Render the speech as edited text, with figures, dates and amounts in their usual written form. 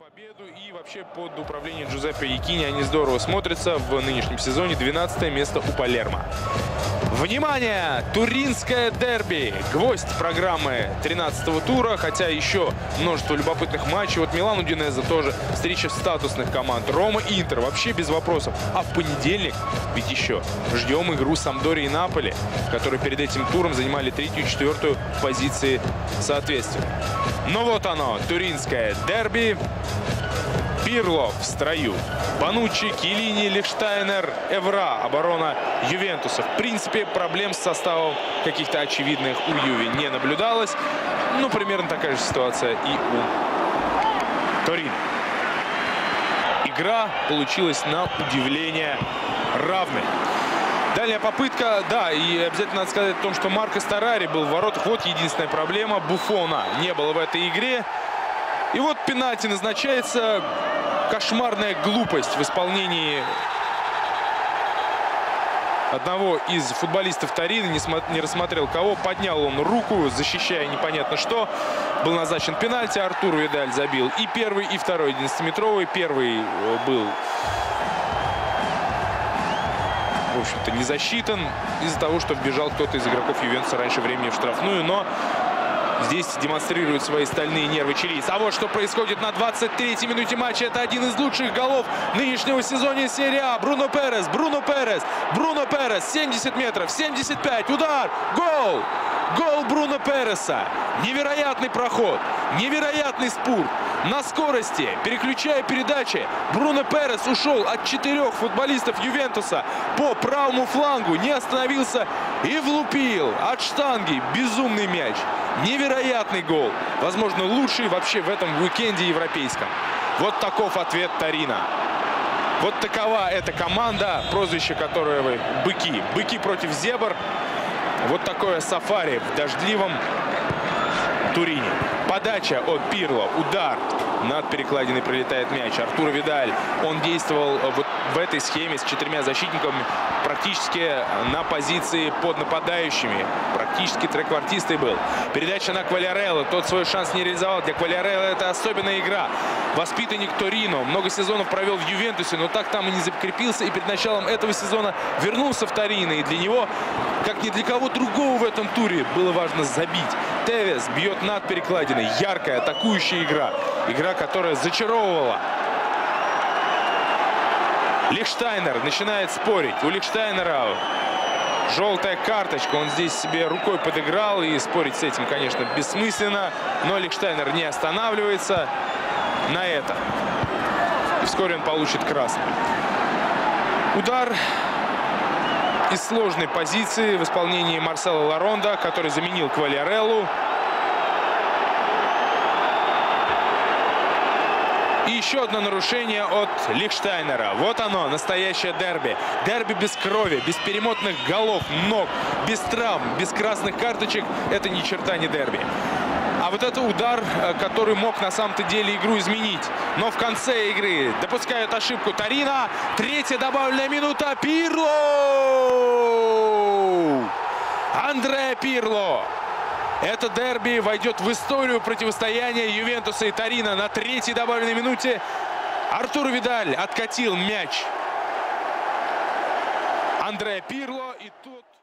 победу, и вообще под управлением Джузеппе Якини они здорово смотрятся в нынешнем сезоне. 12-е место у Палермо. Внимание! Туринское дерби. Гвоздь программы 13-го тура, хотя еще множество любопытных матчей. Вот Милан Удинезе тоже встреча статусных команд. Рома и Интер вообще без вопросов. А в понедельник ведь еще ждем игру Сампдории и Наполи, которые перед этим туром занимали 3-ю и 4-ю позиции соответственно. Но вот оно, туринское дерби. Пирло в строю. Бонуччи, Киелини, Лихштайнер, Эвра. Оборона Ювентуса. В принципе, проблем с составом каких-то очевидных у Юви не наблюдалось. Ну, примерно такая же ситуация и у Торино. Игра получилась на удивление равной. Дальняя попытка, да, и обязательно надо сказать о том, что Марко Сторари был в воротах. Вот единственная проблема. Буффона не было в этой игре. И вот пенальти назначается. Кошмарная глупость в исполнении одного из футболистов Торино. Не рассмотрел кого. Поднял он руку, защищая непонятно что. Был назначен пенальти. Артур Видаль забил и первый, и второй 11-метровый. Первый был, в общем-то, не засчитан из-за того, что вбежал кто-то из игроков Ювентуса раньше времени в штрафную. Но здесь демонстрирует свои стальные нервы чилиец. А вот что происходит на 23-й минуте матча. Это один из лучших голов нынешнего сезона серии А. Бруно Перес, Бруно Перес, Бруно Перес. 70 метров, 75, удар, гол! Гол Бруно Переса. Невероятный проход, невероятный спурт. На скорости, переключая передачи, Бруно Перес ушел от 4 футболистов Ювентуса по правому флангу, не остановился и влупил от штанги безумный мяч. Невероятный гол. Возможно, лучший вообще в этом уикенде европейском. Вот таков ответ Торино. Вот такова эта команда, прозвище которой вы быки. Быки против зебр. Вот такое сафари в дождливом Турине. Подача от Пирло. Удар. Над перекладиной прилетает мяч. Артур Видаль. Он действовал вот в этой схеме с 4 защитниками практически на позиции под нападающими. Практически треквартистой был. Передача на Квалиарелло. Тот свой шанс не реализовал. Для Квалиарелло это особенная игра. Воспитанник Торино. Много сезонов провел в Ювентусе, но так там и не закрепился. И перед началом этого сезона вернулся в Торино. И для него, как ни для кого другого в этом туре, было важно забить. Тевес бьет над перекладиной. Яркая атакующая игра. Игра, которая зачаровывала. Лихштайнер начинает спорить. У Лихштайнера желтая карточка. Он здесь себе рукой подыграл. И спорить с этим, конечно, бессмысленно. Но Лихштайнер не останавливается на это. И вскоре он получит красный. Удар из сложной позиции в исполнении Марсело Ларонда, который заменил Квалиареллу. И еще одно нарушение от Лихштайнера. Вот оно, настоящее дерби. Дерби без крови, без перемотанных голов, ног, без травм, без красных карточек. Это ни черта не дерби. А вот это удар, который мог на самом-то деле игру изменить. Но в конце игры допускают ошибку Торино. 3-я добавленная минута. Пирло! Андреа Пирло. Это дерби войдет в историю противостояния Ювентуса и Торино. На 3-й добавленной минуте Артур Видаль откатил мяч Андреа Пирло. И тут...